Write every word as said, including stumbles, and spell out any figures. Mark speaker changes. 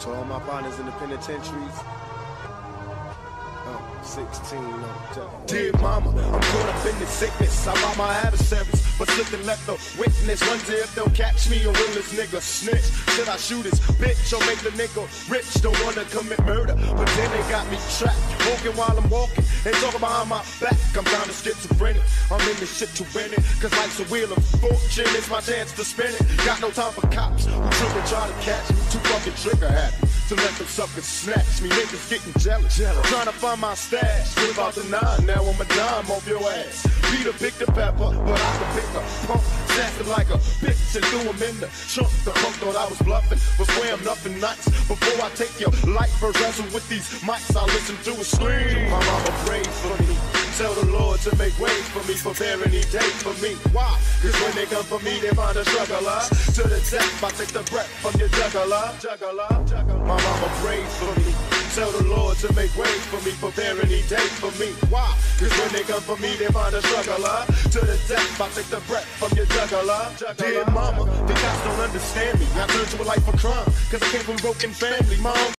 Speaker 1: To all my partners in the penitentiaries, oh, sixteen, no, dear mama, I'm caught up in the sickness. I rob my adversaries, but slip and let the witness wonder if they'll catch me or will this nigga snitch. Should I shoot his bitch or make the nigga rich? Don't wanna commit murder, but then they got me trapped, walking while I'm walking and talking behind my back. I'm down to schizophrenic, I'm in this shit to win it, cause life's a wheel of fortune, it's my chance to spin it. Got no time for cops who trip and try to catch me, too fucking trigger happy to let them suckers snatch me. Niggas getting jealous, jealous. Trying to find my stash. What about the nine? Now I'm a dime off your ass. Peter picked the pepper, but I can pick a pump. Snapped him like a bitch and threw him in the trunk. The punk thought I was bluffing, was where I'm nothing nuts. Before I take your life first wrestle with these mics, I listen to a scream. My mama prays for me. Tell the Lord to make way for me, prepare any day for me. Why? Cause when they come for me, they find a struggler. To the death, I take the breath from your juggler. Juggler, juggler. My mama prays for me. Tell the Lord to make way for me, prepare any day for me. Why? Cause when they come for me, they find a struggler. To the death, I take the breath from your juggler. Dear mama, the cops don't understand me. I turned to a life of crime, cause I came from a broken family. Mom